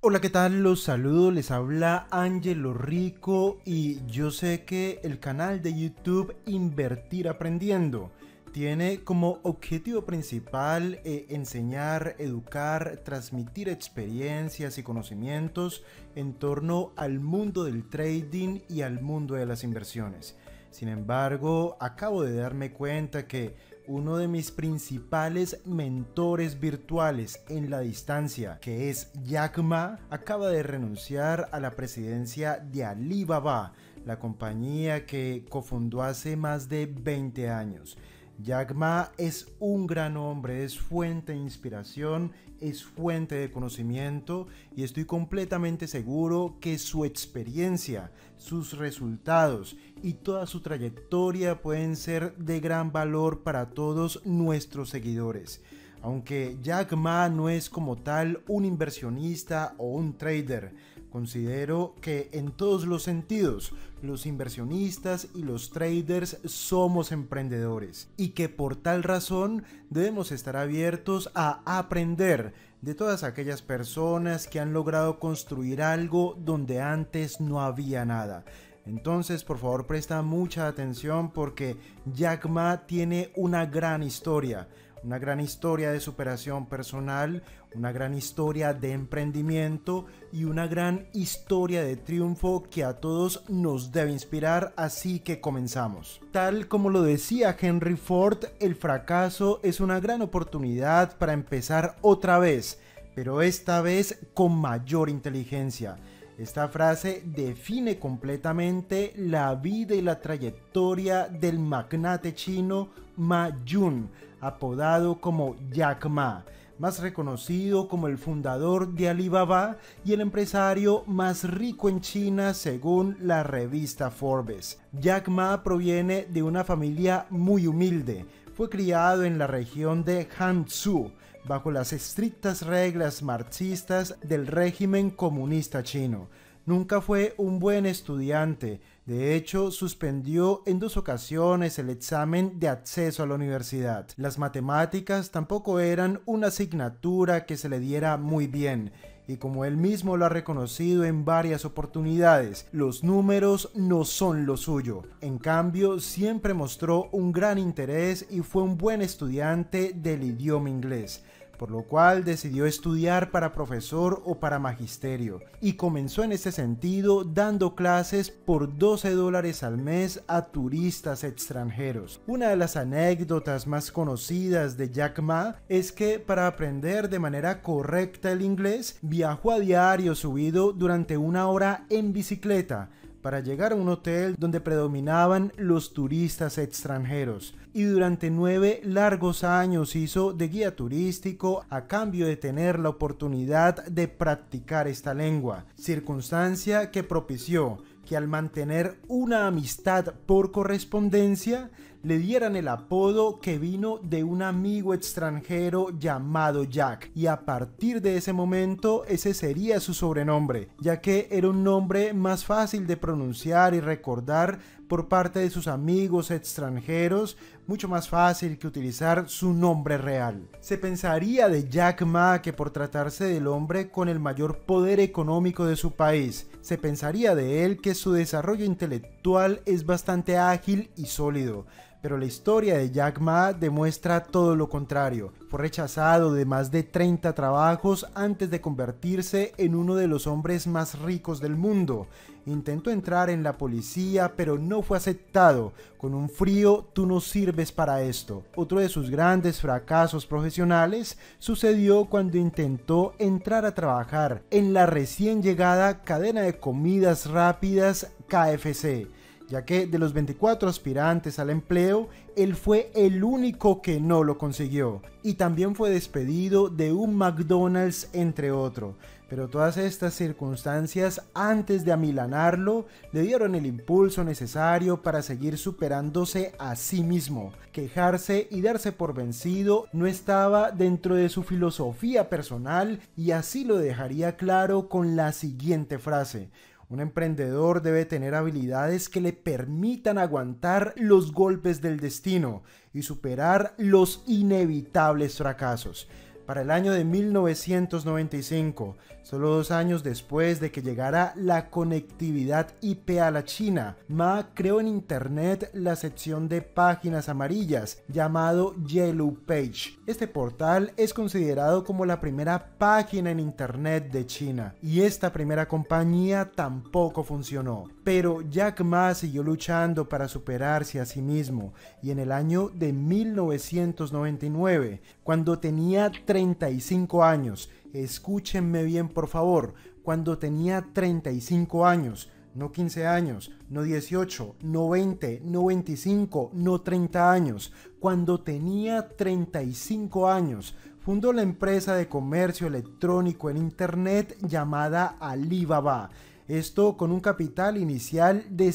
Hola, ¿qué tal? Los saludo, les habla Ángelo Rico y yo sé que el canal de YouTube Invertir Aprendiendo tiene como objetivo principal enseñar, educar, transmitir experiencias y conocimientos en torno al mundo del trading y al mundo de las inversiones. Sin embargo, acabo de darme cuenta que uno de mis principales mentores virtuales en la distancia, que es Jack Ma, acaba de renunciar a la presidencia de Alibaba, la compañía que cofundó hace más de 20 años. Jack Ma es un gran hombre, es fuente de inspiración, es fuente de conocimiento y estoy completamente seguro que su experiencia, sus resultados y toda su trayectoria pueden ser de gran valor para todos nuestros seguidores. Aunque Jack Ma no es como tal un inversionista o un trader, considero que en todos los sentidos los inversionistas y los traders somos emprendedores y que por tal razón debemos estar abiertos a aprender de todas aquellas personas que han logrado construir algo donde antes no había nada. Entonces, por favor, presta mucha atención porque Jack Ma tiene una gran historia de superación personal, una gran historia de emprendimiento y una gran historia de triunfo que a todos nos debe inspirar, así que comenzamos. Tal como lo decía Henry Ford, el fracaso es una gran oportunidad para empezar otra vez, pero esta vez con mayor inteligencia. Esta frase define completamente la vida y la trayectoria del magnate chino Ma Jun, apodado como Jack Ma, más reconocido como el fundador de Alibaba y el empresario más rico en China según la revista Forbes. Jack Ma proviene de una familia muy humilde. Fue criado en la región de Hanzhou, bajo las estrictas reglas marxistas del régimen comunista chino. Nunca fue un buen estudiante, de hecho suspendió en 2 ocasiones el examen de acceso a la universidad. Las matemáticas tampoco eran una asignatura que se le diera muy bien, y como él mismo lo ha reconocido en varias oportunidades, los números no son lo suyo. En cambio, siempre mostró un gran interés y fue un buen estudiante del idioma inglés, por lo cual decidió estudiar para profesor o para magisterio, y comenzó en este sentido dando clases por $12 al mes a turistas extranjeros. Una de las anécdotas más conocidas de Jack Ma es que para aprender de manera correcta el inglés, viajó a diario subido durante 1 hora en bicicleta, para llegar a un hotel donde predominaban los turistas extranjeros, y durante 9 largos años hizo de guía turístico a cambio de tener la oportunidad de practicar esta lengua, circunstancia que propició que al mantener una amistad por correspondencia le dieran el apodo que vino de un amigo extranjero llamado Jack, y a partir de ese momento ese sería su sobrenombre, ya que era un nombre más fácil de pronunciar y recordar por parte de sus amigos extranjeros, mucho más fácil que utilizar su nombre real. Se pensaría de Jack Ma que por tratarse del hombre con el mayor poder económico de su país, se pensaría de él que su desarrollo intelectual es bastante ágil y sólido, pero la historia de Jack Ma demuestra todo lo contrario. Fue rechazado de más de 30 trabajos antes de convertirse en uno de los hombres más ricos del mundo. Intentó entrar en la policía, pero no fue aceptado. Con un frío, tú no sirves para esto. Otro de sus grandes fracasos profesionales sucedió cuando intentó entrar a trabajar en la recién llegada cadena de comidas rápidas KFC, ya que de los 24 aspirantes al empleo, él fue el único que no lo consiguió, y también fue despedido de un McDonald's, entre otros. Pero todas estas circunstancias, antes de amilanarlo, le dieron el impulso necesario para seguir superándose a sí mismo. Quejarse y darse por vencido no estaba dentro de su filosofía personal, y así lo dejaría claro con la siguiente frase: un emprendedor debe tener habilidades que le permitan aguantar los golpes del destino y superar los inevitables fracasos. para el año de 1995, solo 2 años después de que llegara la conectividad IP a la China. Ma creó en Internet la sección de páginas amarillas llamado Yellow Page. Este portal es considerado como la primera página en Internet de China, y esta primera compañía tampoco funcionó. Pero Jack Ma siguió luchando para superarse a sí mismo, y en el año de 1999, cuando tenía 35 años, escúchenme bien por favor, cuando tenía 35 años, no 15 años, no 18, no 20, no 25, no 30 años, cuando tenía 35 años, fundó la empresa de comercio electrónico en Internet llamada Alibaba. Esto con un capital inicial de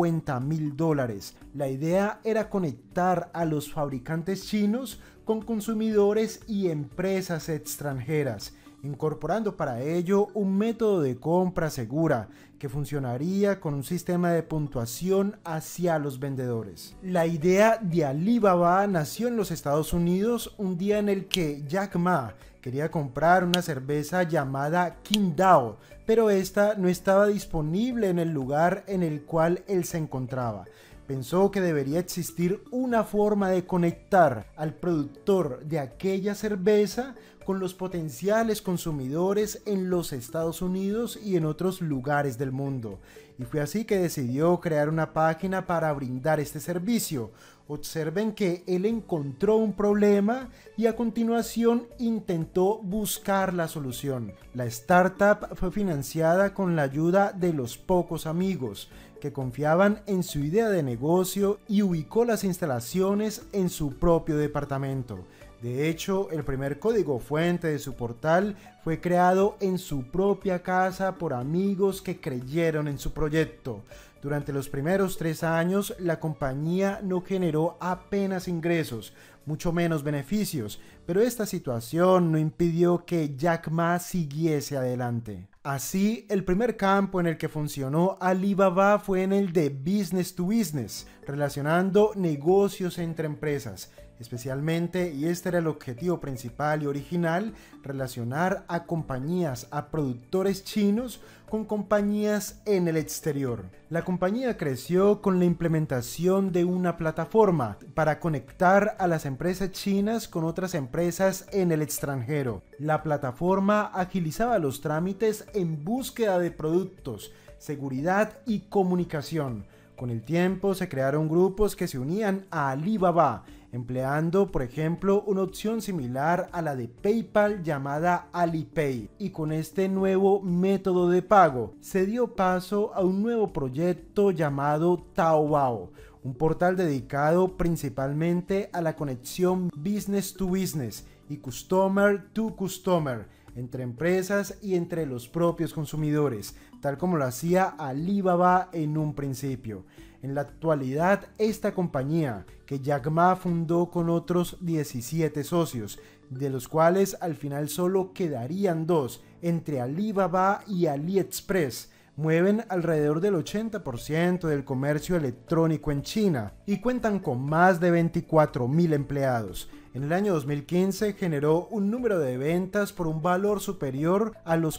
$50.000. La idea era conectar a los fabricantes chinos con consumidores y empresas extranjeras, incorporando para ello un método de compra segura que funcionaría con un sistema de puntuación hacia los vendedores. La idea de Alibaba nació en los Estados Unidos un día en el que Jack Ma quería comprar una cerveza llamada Qingdao, pero esta no estaba disponible en el lugar en el cual él se encontraba. Pensó que debería existir una forma de conectar al productor de aquella cerveza con los potenciales consumidores en los Estados Unidos y en otros lugares del mundo. Y fue así que decidió crear una página para brindar este servicio. Observen que él encontró un problema y a continuación intentó buscar la solución. La startup fue financiada con la ayuda de los pocos amigos que confiaban en su idea de negocio y ubicó las instalaciones en su propio departamento. De hecho, el primer código fuente de su portal fue creado en su propia casa por amigos que creyeron en su proyecto. Durante los primeros 3 años, la compañía no generó apenas ingresos, mucho menos beneficios, pero esta situación no impidió que Jack Ma siguiese adelante. Así, el primer campo en el que funcionó Alibaba fue en el de business to business, relacionando negocios entre empresas. Especialmente, y este era el objetivo principal y original, relacionar a compañías, a productores chinos con compañías en el exterior. La compañía creció con la implementación de una plataforma para conectar a las empresas chinas con otras empresas en el extranjero. La plataforma agilizaba los trámites en búsqueda de productos, seguridad y comunicación. Con el tiempo se crearon grupos que se unían a Alibaba, empleando, por ejemplo, una opción similar a la de PayPal llamada Alipay. Y con este nuevo método de pago, se dio paso a un nuevo proyecto llamado Taobao, un portal dedicado principalmente a la conexión business to business y customer to customer, entre empresas y entre los propios consumidores, tal como lo hacía Alibaba en un principio. En la actualidad, esta compañía, que Jack Ma fundó con otros 17 socios, de los cuales al final solo quedarían 2, entre Alibaba y AliExpress, mueven alrededor del 80% del comercio electrónico en China y cuentan con más de 24.000 empleados. En el año 2015 generó un número de ventas por un valor superior a los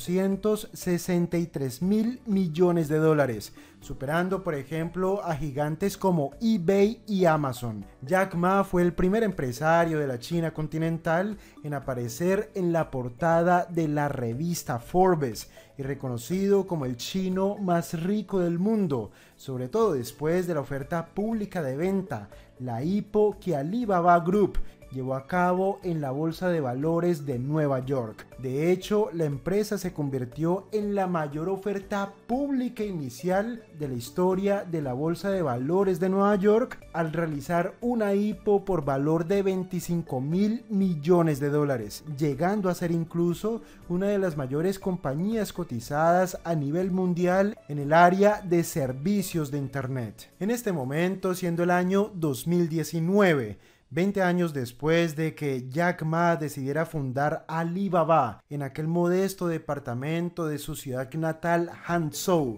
463.000 millones de dólares, superando por ejemplo a gigantes como eBay y Amazon. Jack Ma fue el primer empresario de la China continental en aparecer en la portada de la revista Forbes y reconocido como el chino más rico del mundo, sobre todo después de la oferta pública de venta, la IPO que Alibaba Group llevó a cabo en la Bolsa de Valores de Nueva York. De hecho, la empresa se convirtió en la mayor oferta pública inicial de la historia de la Bolsa de Valores de Nueva York al realizar una IPO por valor de 25.000 millones de dólares, llegando a ser incluso una de las mayores compañías cotizadas a nivel mundial en el área de servicios de Internet. En este momento, siendo el año 2019, 20 años después de que Jack Ma decidiera fundar Alibaba en aquel modesto departamento de su ciudad natal, Hangzhou,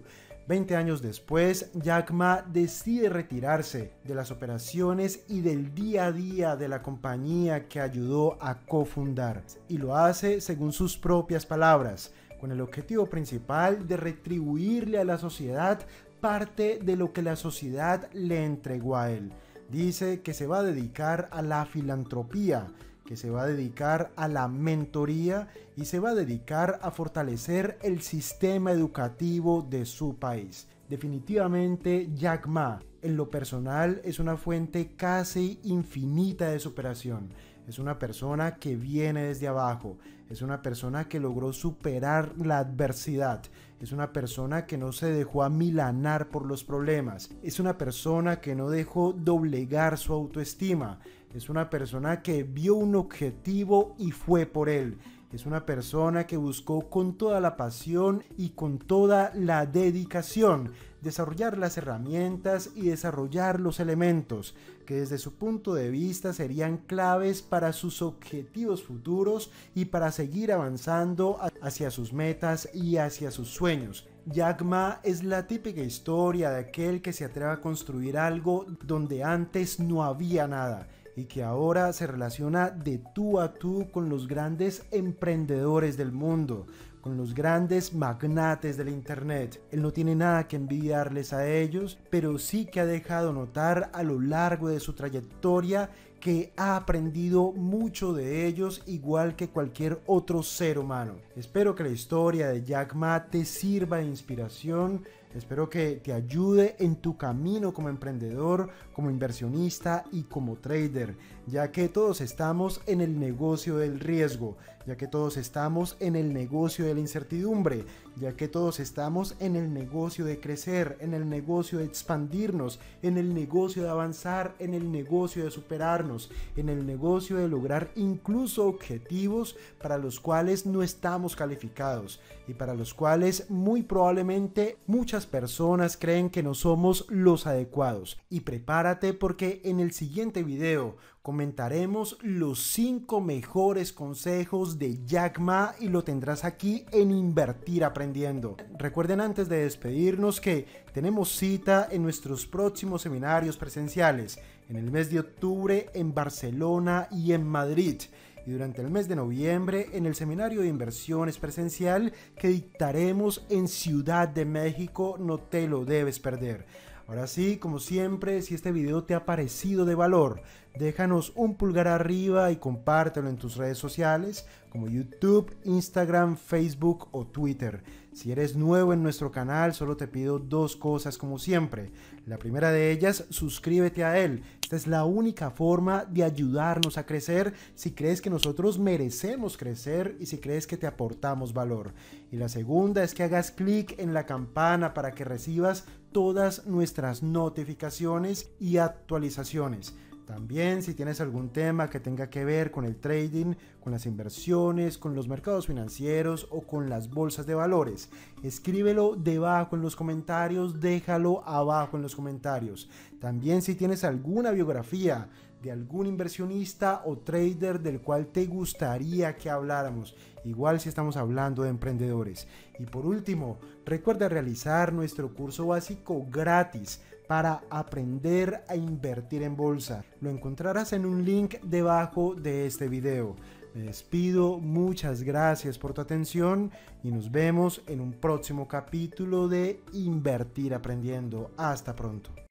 20 años después, Jack Ma decide retirarse de las operaciones y del día a día de la compañía que ayudó a cofundar, y lo hace según sus propias palabras, con el objetivo principal de retribuirle a la sociedad parte de lo que la sociedad le entregó a él. Dice que se va a dedicar a la filantropía, que se va a dedicar a la mentoría y se va a dedicar a fortalecer el sistema educativo de su país. Definitivamente Jack Ma, en lo personal, es una fuente casi infinita de superación. Es una persona que viene desde abajo, es una persona que logró superar la adversidad, es una persona que no se dejó amilanar por los problemas, es una persona que no dejó doblegar su autoestima, es una persona que vio un objetivo y fue por él. Es una persona que buscó con toda la pasión y con toda la dedicación desarrollar las herramientas y desarrollar los elementos que desde su punto de vista serían claves para sus objetivos futuros y para seguir avanzando hacia sus metas y hacia sus sueños. Jack Ma es la típica historia de aquel que se atreve a construir algo donde antes no había nada y que ahora se relaciona de tú a tú con los grandes emprendedores del mundo, con los grandes magnates del internet. Él no tiene nada que envidiarles a ellos, pero sí que ha dejado notar a lo largo de su trayectoria que ha aprendido mucho de ellos, igual que cualquier otro ser humano. Espero que la historia de Jack Ma te sirva de inspiración. Espero que te ayude en tu camino como emprendedor, como inversionista y como trader, ya que todos estamos en el negocio del riesgo, ya que todos estamos en el negocio de la incertidumbre, ya que todos estamos en el negocio de crecer, en el negocio de expandirnos, en el negocio de avanzar, en el negocio de superarnos, en el negocio de lograr incluso objetivos para los cuales no estamos calificados y para los cuales muy probablemente muchas personas creen que no somos los adecuados. Y prepárate porque en el siguiente video comentaremos los 5 mejores consejos de Jack Ma y lo tendrás aquí en Invertir Aprendiendo. Recuerden antes de despedirnos que tenemos cita en nuestros próximos seminarios presenciales en el mes de octubre en Barcelona y en Madrid, y durante el mes de noviembre en el seminario de inversiones presencial que dictaremos en Ciudad de México. No te lo debes perder. Ahora sí, como siempre, si este video te ha parecido de valor, déjanos un pulgar arriba y compártelo en tus redes sociales como YouTube, Instagram, Facebook o Twitter. Si eres nuevo en nuestro canal, solo te pido 2 cosas como siempre. La primera de ellas, suscríbete a él. Esta es la única forma de ayudarnos a crecer si crees que nosotros merecemos crecer y si crees que te aportamos valor. Y la segunda es que hagas clic en la campana para que recibas todas nuestras notificaciones y actualizaciones. También si tienes algún tema que tenga que ver con el trading, con las inversiones, con los mercados financieros o con las bolsas de valores, escríbelo debajo en los comentarios, déjalo abajo en los comentarios. También si tienes alguna biografía de algún inversionista o trader del cual te gustaría que habláramos, igual si estamos hablando de emprendedores. Y por último, recuerda realizar nuestro curso básico gratis para aprender a invertir en bolsa. Lo encontrarás en un link debajo de este video. Me despido, muchas gracias por tu atención y nos vemos en un próximo capítulo de Invertir Aprendiendo. Hasta pronto.